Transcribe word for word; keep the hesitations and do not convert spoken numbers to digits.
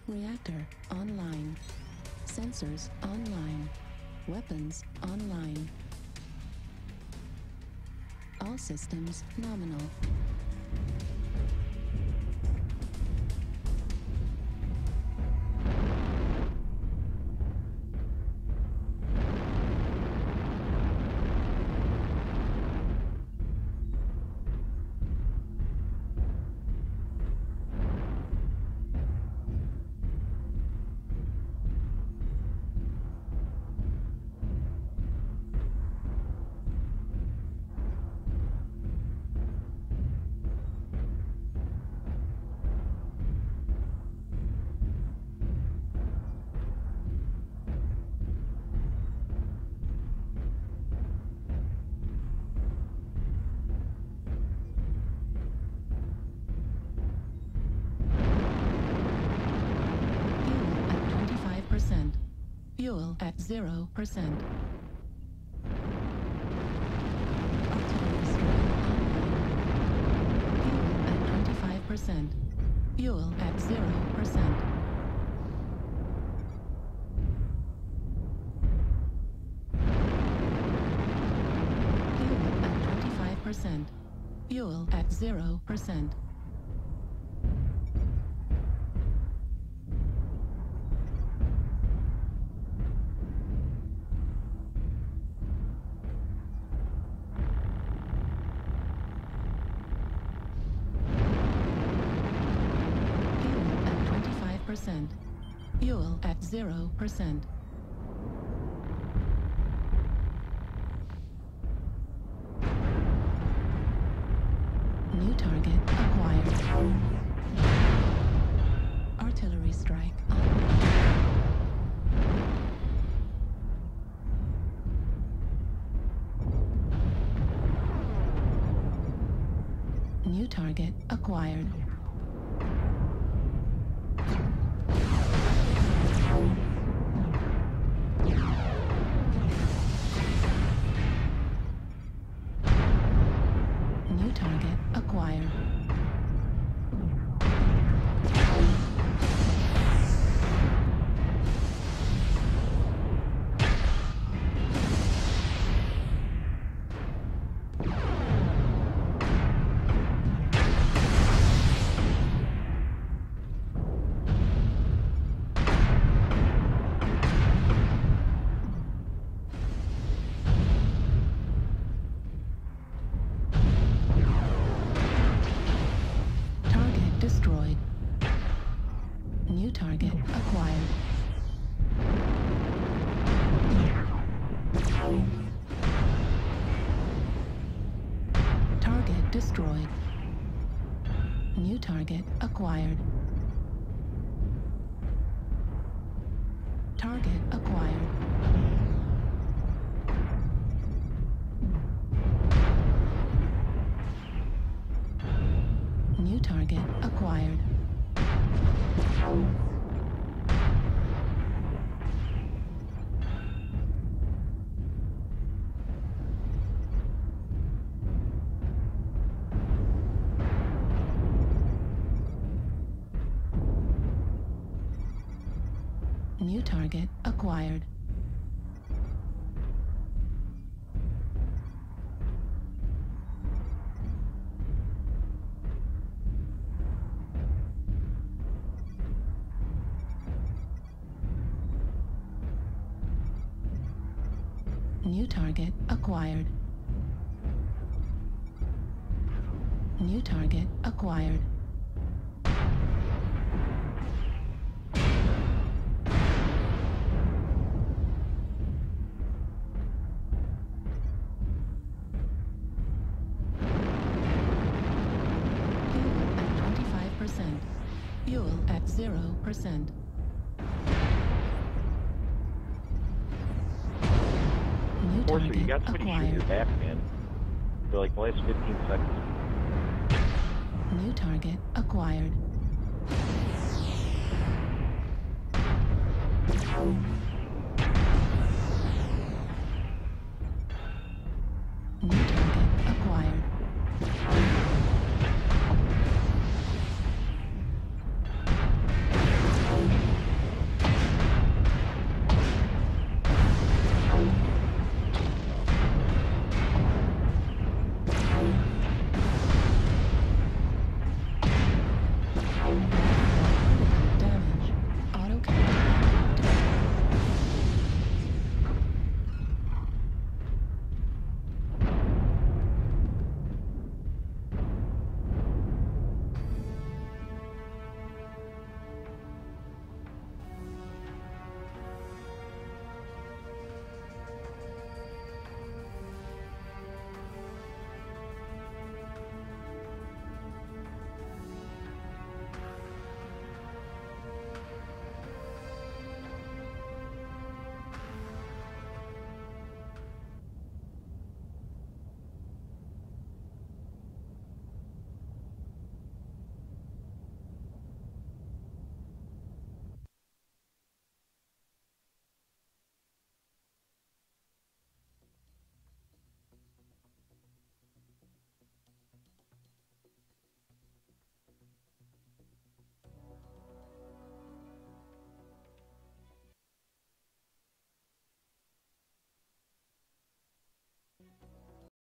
Reactor online. Sensors online. Weapons online. All systems nominal. Fuel at zero percent. Artillery strike online. Fuel at twenty-five percent. Fuel at zero percent. Fuel at twenty-five percent. Fuel at zero percent. Percent. Fuel at zero percent. New target acquired. Artillery strike on. New target acquired. New target acquired. Destroyed. New target acquired. Target destroyed. New target acquired. Target acquired. New target acquired. New target acquired. New target acquired. New target acquired. Fuel at zero percent. New Forcer, target you got somebody shooting acquired. your back, man. For like the last fifteen seconds. New target acquired.